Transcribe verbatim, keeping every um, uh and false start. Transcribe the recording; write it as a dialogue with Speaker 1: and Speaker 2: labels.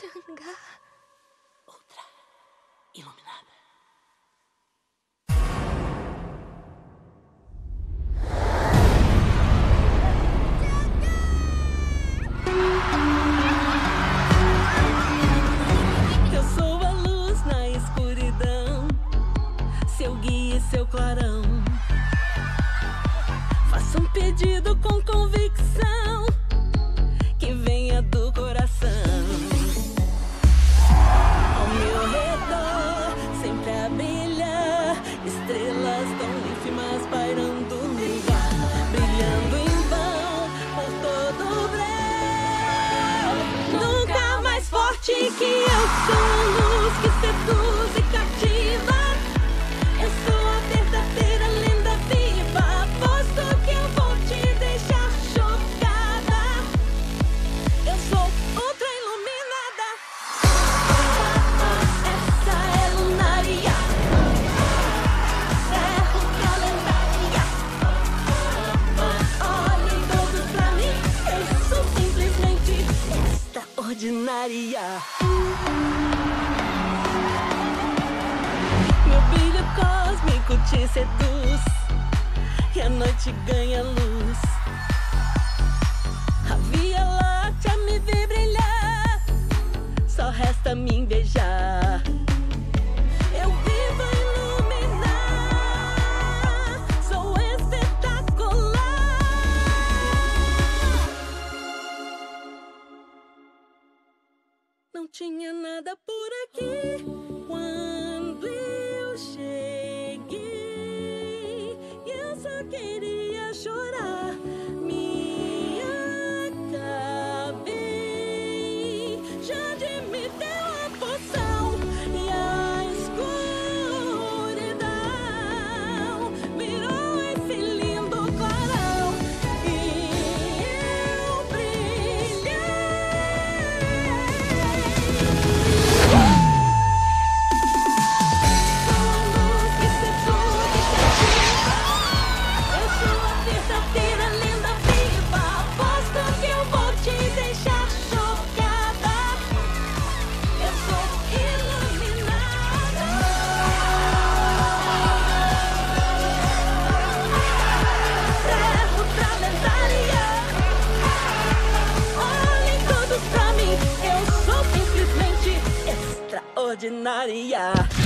Speaker 1: Changá.
Speaker 2: Outra iluminada.
Speaker 3: Eu sou a luz na escuridão, seu guia e seu clarão. Faça um pedido com convicção, que venha do coração. Ao meu redor, sempre a brilhar, estrelas tão ínfimas pairando no ar, brilhando em vão por todo o breu. Nunca mais forte que eu sou, luz que seduz e cativa. Eu sou a verdadeira lenda viva, aposto que eu vou te deixar chocada. Eu sou ultra iluminada. Essa é lunaria, serra calendária. Olhem todos pra mim, eu sou simplesmente extraordinária. Meu brilho cósmico te seduz e a noite ganha luz. A Via Láctea me vê brilhar, só resta me invejar. Eu vivo a iluminar, sou espetacular. Não tinha nada por aqui quando eu cheguei, e eu só queria chorar. Me acabei, Jade me deu a poção e a escuridão virou esse lindo clarão e eu brilhei. Eu sou a verdadeira lenda viva, aposto que eu vou te deixar chocada. Eu sou iluminada. Serra calendária. Olhem todos pra mim, eu sou simplesmente extraordinária.